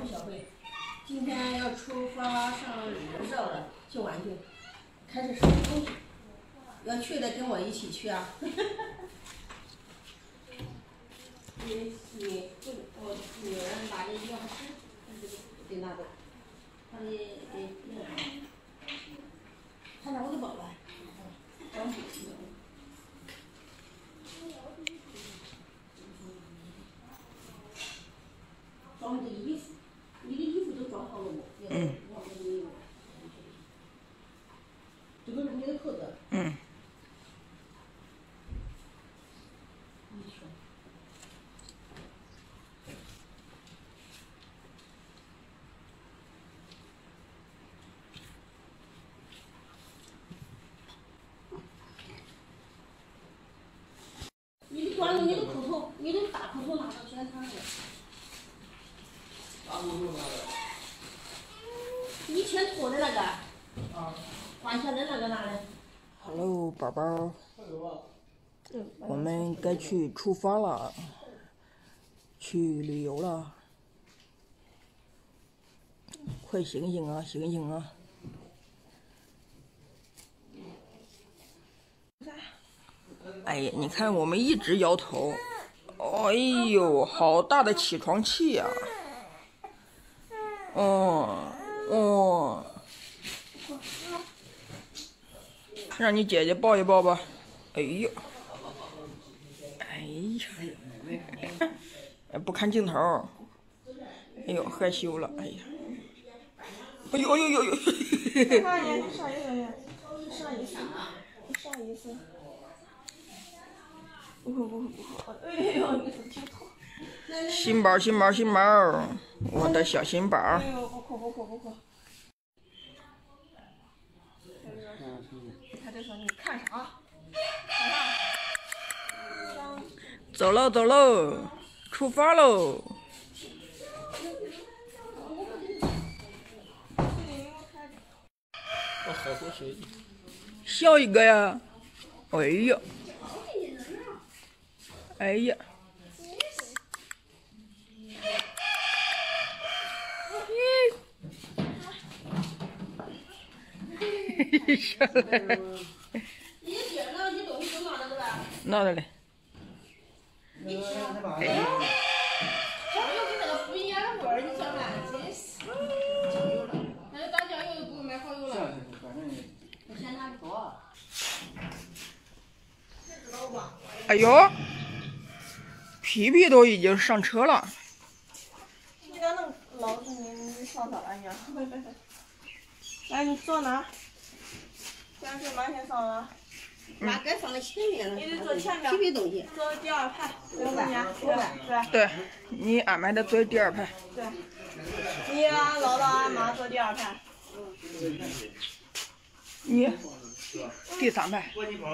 小慧，今天要出发上日照了，去玩去，开始收东西。要去的跟我一起去啊！我女儿把这钥匙给拿走，他的看着我的宝宝，装起去。装你的衣服，你的衣服都装好了不？嗯。这个是你的扣子。嗯。你装了你的裤头，你的大裤头拿到检查去。大裤头拿来。以前脱的那个。啊。换下的那个拿来。 Hello， 宝宝。我们该去出发了，去旅游了。快醒醒啊，醒醒啊！哎呀，你看我们一直摇头。哎呦，好大的起床气呀！哦，让你姐姐抱一抱吧。哎呦，哎呀，不看镜头。哎呦，害羞了。哎呀，哎呦。上一次。不，哎呦，你是挺痛。新宝，我的小新宝。哎呦，不哭。他就说你看啥？走喽，出发喽！笑一个呀！哎呀！下来了。你的碟呢？你东西都拿着了吧？拿着嘞。你吃啊？哎呀！酱油跟那个不一样的味儿，你晓得吧？真是。酱油了，那个打酱油又不买好油了。我嫌它多。哎呦！皮皮都已经上车了。你咋能老是你上车了呀？来，你坐哪？现在是马先上了。马该放在前面了。你得坐前面。皮皮东西。坐第二排。对，你安排的坐第二排。对。你俺姥姥俺妈坐第二排。你第三排。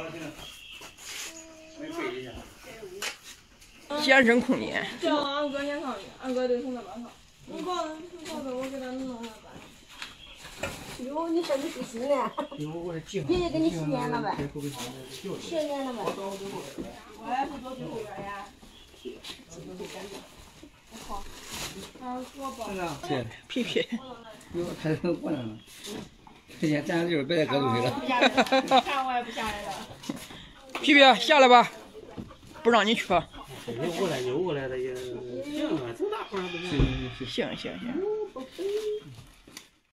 节省空间。叫俺哥先上去，俺哥得从那边上。你抱着，我给他弄那边。哟，你这里是新的？爷爷给你10年了呗？10年了呗？我也是做最后边呀。好，我抱。对，皮皮。哟，他都过来了。之前咱就是别再搁东西了。看我也不下来了。皮皮，下来吧，不让你去。扭过来的也行啊，这大活儿不行。行。